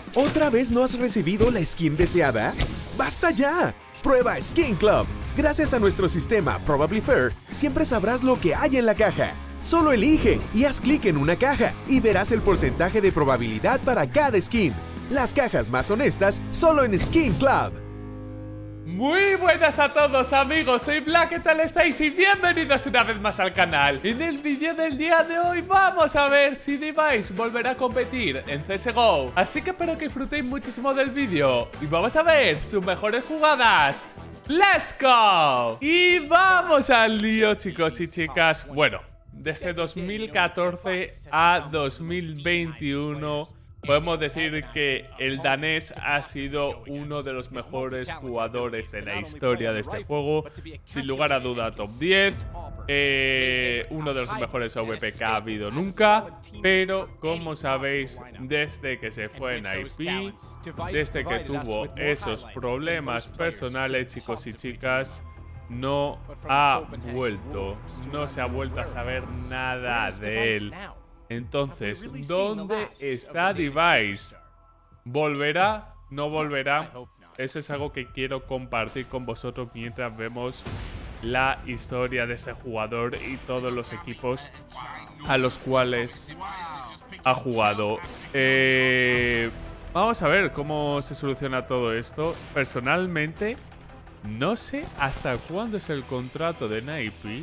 ¿Otra vez no has recibido la skin deseada? ¡Basta ya! Prueba Skin Club. Gracias a nuestro sistema Probably Fair, siempre sabrás lo que hay en la caja. Solo elige y haz clic en una caja y verás el porcentaje de probabilidad para cada skin. Las cajas más honestas solo en Skin Club. Muy buenas a todos amigos, soy Black, ¿qué tal estáis? Y bienvenidos una vez más al canal. En el vídeo del día de hoy vamos a ver si Device volverá a competir en CSGO. Así que espero que disfrutéis muchísimo del vídeo y vamos a ver sus mejores jugadas. ¡Let's go! Y vamos al lío, chicos y chicas. Bueno, desde 2014 a 2021 podemos decir que el danés ha sido uno de los mejores jugadores de la historia de este juego. Sin lugar a duda, top 10. Uno de los mejores AWP que ha habido nunca. Pero, como sabéis, desde que se fue en IP, desde que tuvo esos problemas personales, chicos y chicas, no ha vuelto. No se ha vuelto a saber nada de él. Entonces, ¿dónde está Device? ¿Volverá? ¿No volverá? Eso es algo que quiero compartir con vosotros mientras vemos la historia de ese jugador y todos los equipos a los cuales ha jugado. Vamos a ver cómo se soluciona todo esto. Personalmente, no sé hasta cuándo es el contrato de NIP,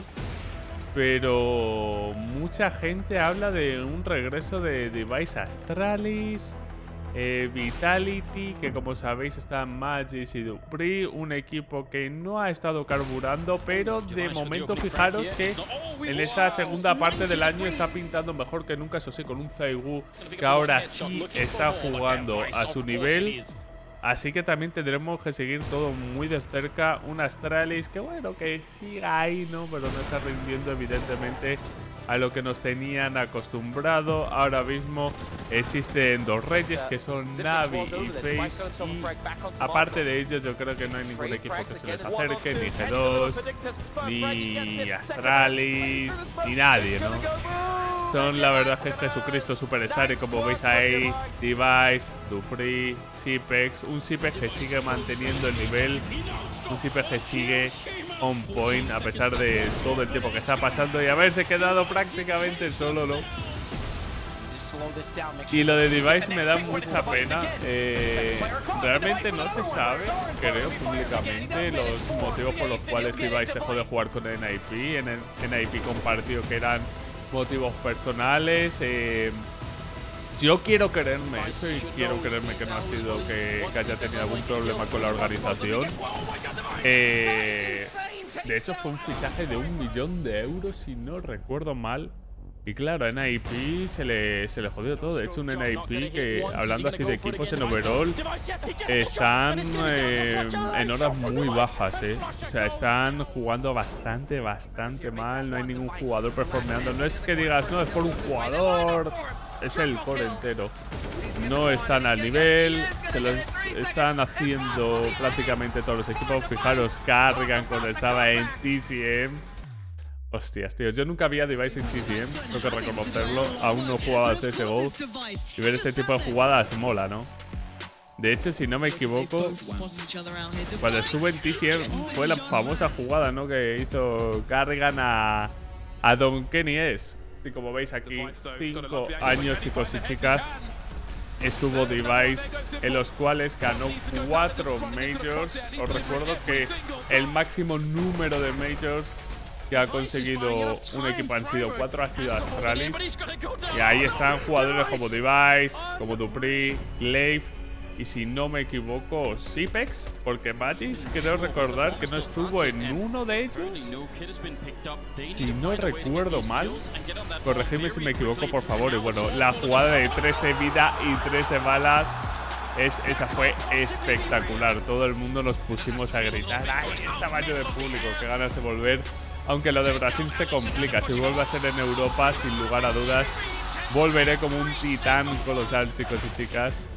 pero mucha gente habla de un regreso de Device Astralis, Vitality, que como sabéis están Magis y dupreeh, un equipo que no ha estado carburando, pero de momento fijaros que en esta segunda parte del año está pintando mejor que nunca, eso sí, con un ZywOo que ahora sí está jugando a su nivel. Así que también tendremos que seguir todo muy de cerca. Un Astralis que bueno, que siga ahí, ¿no? Pero no está rindiendo evidentemente a lo que nos tenían acostumbrado. Ahora mismo existen dos reyes que son Navi y FaZe. Y aparte de ellos yo creo que no hay ningún equipo que se les acerque. Ni G2, ni Astralis, ni nadie, ¿no? Son la verdad es Jesucristo Superstar y como veis ahí, Device, dupreeh, Zipex, un Zipex que sigue manteniendo el nivel, un Zipex que sigue on point a pesar de todo el tiempo que está pasando y haberse quedado prácticamente solo, ¿no? Y lo de Device me da mucha pena. Realmente no se sabe, creo, públicamente los motivos por los cuales Device dejó de jugar con NIP. NIP compartió que eran motivos personales. Yo quiero creerme eso y quiero creerme que no ha sido que haya tenido algún problema con la organización. De hecho fue un fichaje de 1 millón de euros si no recuerdo mal. Y claro, a NIP se le jodió todo. De hecho, un NIP que, hablando así de equipos en overall, están en horas muy bajas, O sea, están jugando bastante mal. No hay ningún jugador performeando. No es que digas, no, es por un jugador. Es el core entero. No están al nivel. Se los están haciendo prácticamente todos los equipos. Fijaros, Carrigan cuando estaba en TCM. Hostias, tío, yo nunca vi a Device en TCM, tengo que reconocerlo. Aún no jugaba a CSGO. Y ver este tipo de jugadas mola, ¿no? De hecho, si no me equivoco, cuando estuve en TCM fue la famosa jugada, ¿no? Que hizo Carrigan a Don Kenny S. Y como veis aquí, 5 años, chicos y chicas, estuvo Device, en los cuales ganó 4 Majors. Os recuerdo que el máximo número de Majors que ha conseguido un equipo han sido 4, ha sido Astralis. Y ahí están jugadores como Device, como dupreeh, Glaive y si no me equivoco, Zipex, porque Magis creo recordar que no estuvo en uno de ellos. Si no recuerdo mal, corregidme si me equivoco por favor. Y bueno, la jugada de 3 de vida y 3 de balas, esa fue espectacular. Todo el mundo nos pusimos a gritar. ¡Ay, este tamaño de público! ¡Qué ganas de volver! Aunque lo de Brasil se complica. Si vuelve a ser en Europa, sin lugar a dudas, volveré como un titán colosal, chicos y chicas.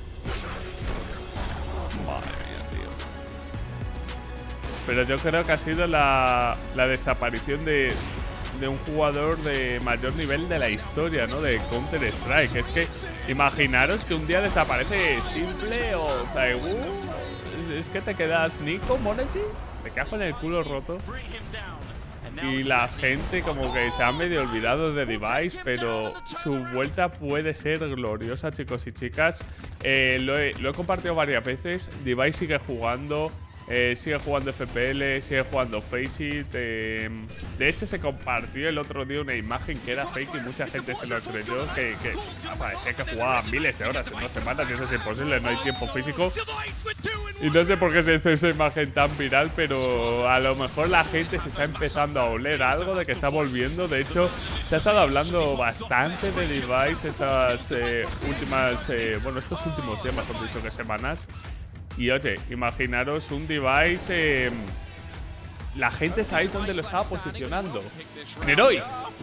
Madre mía, tío. Pero yo creo que ha sido la desaparición de de un jugador de mayor nivel de la historia, ¿no? De Counter-Strike. Es que imaginaros que un día desaparece Simple o Taiwu. Es que te quedas Nico, Monesi, te quedas con el culo roto. Y la gente como que se ha medio olvidado de Device, pero su vuelta puede ser gloriosa, chicos y chicas. Lo he compartido varias veces. Device sigue jugando FPL, sigue jugando Faceit. De hecho, se compartió el otro día una imagen que era fake y mucha gente se lo creyó, que parecía que jugaba miles de horas en 2 semanas y eso es imposible, no hay tiempo físico. Y no sé por qué se hizo esa imagen tan viral, pero a lo mejor la gente se está empezando a oler algo de que está volviendo. De hecho, se ha estado hablando bastante de Device estas estos últimos días, mejor dicho, que semanas. Y oye, imaginaros un Device, la gente sabe dónde lo estaba posicionando. Neroi.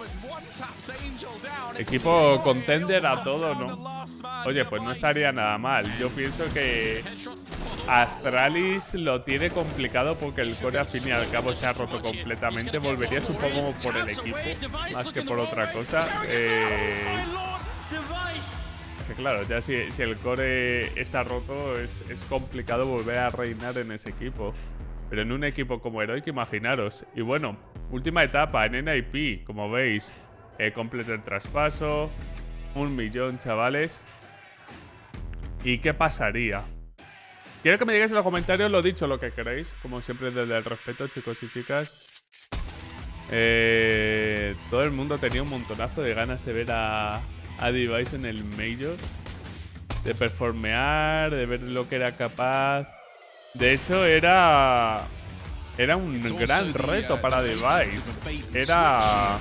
Equipo contender a todo, ¿no? Oye, pues no estaría nada mal. Yo pienso que Astralis lo tiene complicado porque el core al fin y al cabo se ha roto completamente. Volvería supongo por el equipo, más que por otra cosa. Que claro, ya si el core está roto es complicado volver a reinar en ese equipo. Pero en un equipo como Heroic, imaginaros. Y bueno, última etapa en NIP, como veis. Completa el traspaso. 1 millón, chavales. ¿Y qué pasaría? Quiero que me digáis en los comentarios lo dicho, lo que queréis. Como siempre, desde el respeto, chicos y chicas. Todo el mundo tenía un montonazo de ganas de ver a Device en el Major, de performear, de ver lo que era capaz. De hecho, era un gran reto para Device. Era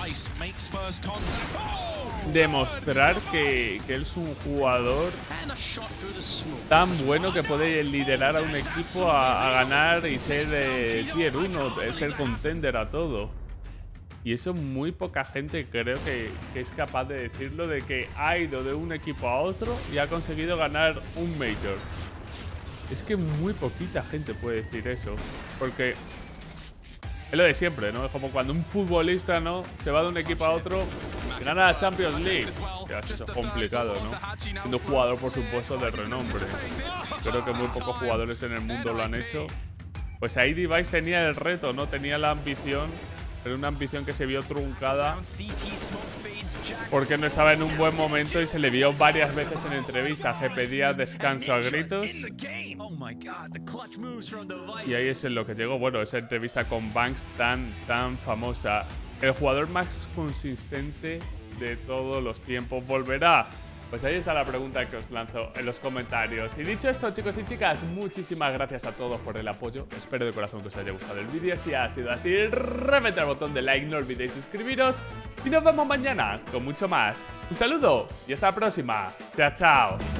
demostrar que él es un jugador tan bueno que puede liderar a un equipo a ganar y ser tier 1, ser contender a todo. Y eso muy poca gente creo que es capaz de decirlo, de que ha ido de un equipo a otro y ha conseguido ganar un Major. Es que muy poquita gente puede decir eso. Porque es lo de siempre, ¿no? Es como cuando un futbolista, ¿no?, se va de un equipo a otro y gana la Champions League. Ya, eso es complicado, ¿no? Siendo un jugador, por supuesto, de renombre. Creo que muy pocos jugadores en el mundo lo han hecho. Pues ahí Device tenía el reto, ¿no? Tenía la ambición. Pero una ambición que se vio truncada porque no estaba en un buen momento y se le vio varias veces en entrevistas que pedía descanso a gritos. Y ahí es en lo que llegó, bueno, esa entrevista con Banks tan famosa. El jugador más consistente de todos los tiempos volverá. Pues ahí está la pregunta que os lanzo en los comentarios. Y dicho esto, chicos y chicas, muchísimas gracias a todos por el apoyo. Espero de corazón que os haya gustado el vídeo. Si ha sido así, reventad el botón de like, no olvidéis suscribiros. Y nos vemos mañana con mucho más. Un saludo y hasta la próxima. Chao, chao.